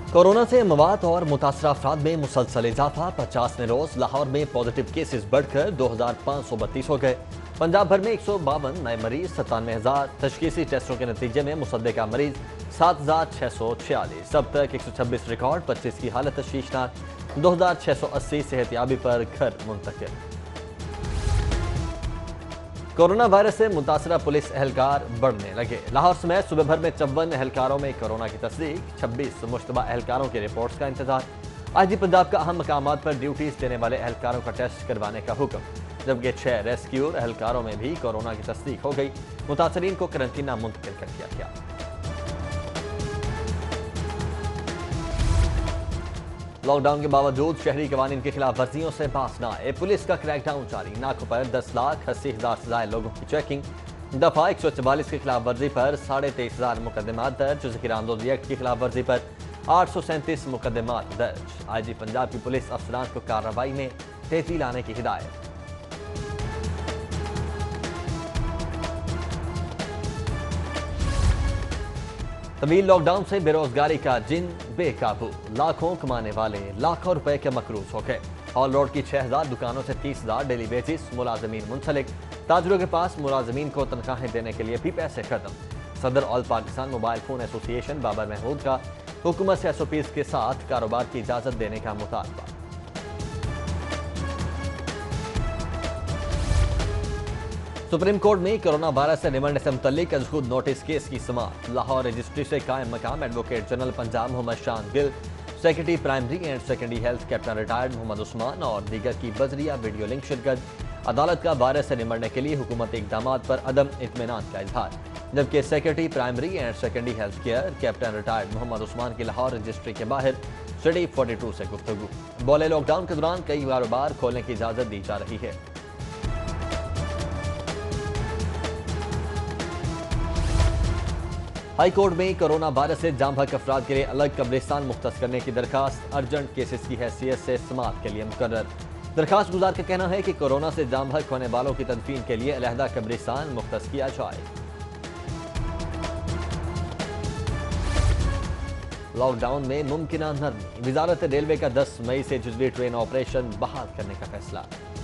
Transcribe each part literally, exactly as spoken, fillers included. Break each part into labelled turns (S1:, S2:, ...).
S1: Corona से मवात और मुतासरा अफराद में मुसलसल इजाफा। पचासवें रोज लाहौर में पॉजिटिव केसेस बढ़कर दो हजार पाँच सौ बत्तीस हो गए। पंजाब भर में एक सौ बावन नए मरीज, सत्तानवे हजार तशखीसी टेस्टों के नतीजे में मुसद्दे मरीज सात हजार छः सौ छियालीस। अब तक एक सौ छब्बीस रिकॉर्ड, पच्चीस की हालत तशवीशनाक, दो हजार छः सौ अस्सी सेहतियाबी पर घर मुंतकिल। कोरोना वायरस से मुतासरा पुलिस एहलकार बढ़ने लगे। लाहौर समेत सूबे भर में चौवन एहलकारों में कोरोना की तस्दीक, छब्बीस मुश्तबा एहलकारों की रिपोर्ट्स का इंतजार। आई जी पंजाब का अहम मकामात पर ड्यूटीज देने वाले एहलकारों का टेस्ट करवाने का हुक्म, जबकि छह रेस्क्यू एहलकारों में भी कोरोना की तस्दीक हो गई। मुतासरीन को करंटीना मुंतकिल कर दिया गया। लॉकडाउन के बावजूद शहरी कवानीन की खिलाफ वर्जियों से बाज न आए। पुलिस का क्रैकडाउन जारी। नाकों पर दस लाख अस्सी हजार से ज्यादा लोगों की चेकिंग। दफा एक सौ चवालीस की खिलाफ वर्जी पर साढ़े तेईस हजार मुकदमात दर्ज। ज़िक्र आमदोदी एक्ट की खिलाफ वर्जी पर आठ सौ सैंतीस मुकदमात दर्ज। आई जी पंजाब की पुलिस अफसरान को कार्रवाई में तेजी लाने की हिदायत। तवील लॉकडाउन से बेरोजगारी का जिन बेकाबू। लाखों कमाने वाले लाखों रुपए के मकरूज हो गए। हॉल रोड की छह हजार दुकानों से तीस हजार डेली बेसिस मुलाजमीन मुंसलिक। ताजरों के पास मुलाजमीन को तनख्वाहें देने के लिए भी पैसे खत्म। सदर all Pakistan mobile phone association Babar Mahmood का हुकूमत से एस ओ पीज के साथ कारोबार की इजाजत देने का मुतालबा। सुप्रीम कोर्ट में कोरोना वायरस से निमटने से मुतल्लिक अजखुद नोटिस केस की समाअत। लाहौर रजिस्ट्री से कायम मकाम advocate general Punjab Mohammad Shan Gill, secretary primary and secondary health captain retired Mohammad Usman और दीगर की बजरिया वीडियो लिंक शिरकत। अदालत का वायरस से निमटने के लिए हुकूमती इकदाम पर अदम इत्मीनान का इजहार, जबकि secretary primary and secondary health care captain retired Mohammad Usman की लाहौर रजिस्ट्री के बाहर सिटी फोर्टी टू से गुफ्तगू। बोले लॉकडाउन के दौरान कई कारोबार खोलने की इजाजत दी जा रही है। हाई कोर्ट में कोरोना वायरस से जाम बहक अफराद के लिए अलग कब्रिस्तान मुख्तस करने की दरखास्त अर्जेंट केसेस की हैसियत से समाअत के लिए मुकर्रर। दरखास्त गुजार का कहना है कि कोरोना से जाम बहक होने वालों की तदफीन के लिए अलहदा कब्रिस्तान मुख्तस किया जाए। लॉकडाउन में मुमकिना नरमी। वजारत रेलवे का दस मई से जुजवी ट्रेन ऑपरेशन बहाल करने का फैसला।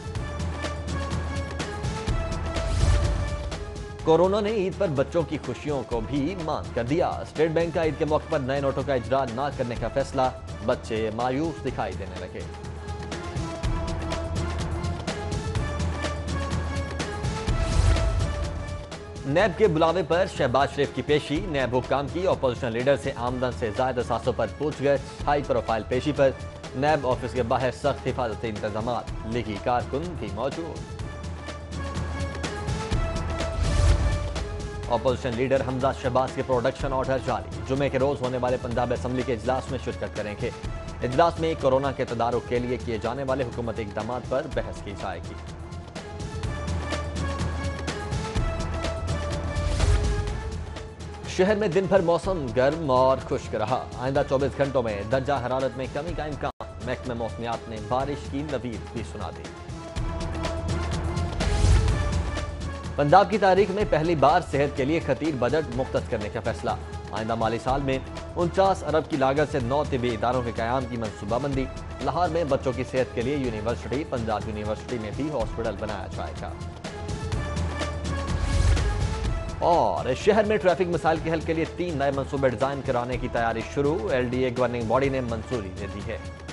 S1: कोरोना ने ईद पर बच्चों की खुशियों को भी मांद कर दिया। स्टेट बैंक का ईद के मौके पर नए नोटों का इजरा न करने का फैसला। बच्चे मायूस दिखाई देने लगे। नैब के बुलावे पर शहबाज शरीफ की पेशी। नैब हुक्काम की अपोजिशन लीडर से आमदन से ज्यादा असासों पर पूछगछ। हाई प्रोफाइल पेशी पर नैब ऑफिस के बाहर सख्त हिफाजती इंतजाम। लीगी कारकुन भी मौजूद। अपोजिशन लीडर हमजा शहबाज के प्रोडक्शन ऑर्डर जारी। जुमे के रोज होने वाले पंजाब असम्बली के इजलास में शिरकत करेंगे। इजलास में कोरोना के तदारुक के लिए किए जाने वाले हुकूमती इकदाम पर बहस की जाएगी। शहर में दिन भर मौसम गर्म और खुश्क रहा। आइंदा चौबीस घंटों में दर्जा हरारत में कमी का इम्कान। महकमे मौसमियात ने बारिश की नवीद भी सुना दी। पंजाब की तारीख में पहली बार सेहत के लिए खतीर बजट मुख्तस करने का फैसला। आइंदा माली साल में उनचास अरब की लागत से नौ तिबी इदारों के कयाम की मनसूबाबंदी। लाहौर में बच्चों की सेहत के लिए यूनिवर्सिटी, पंजाब यूनिवर्सिटी में भी हॉस्पिटल बनाया जाएगा। और शहर में ट्रैफिक मसाइल के हल के लिए तीन नए मनसूबे डिजाइन कराने की तैयारी शुरू। L D A governing body ने मंजूरी दे दी है।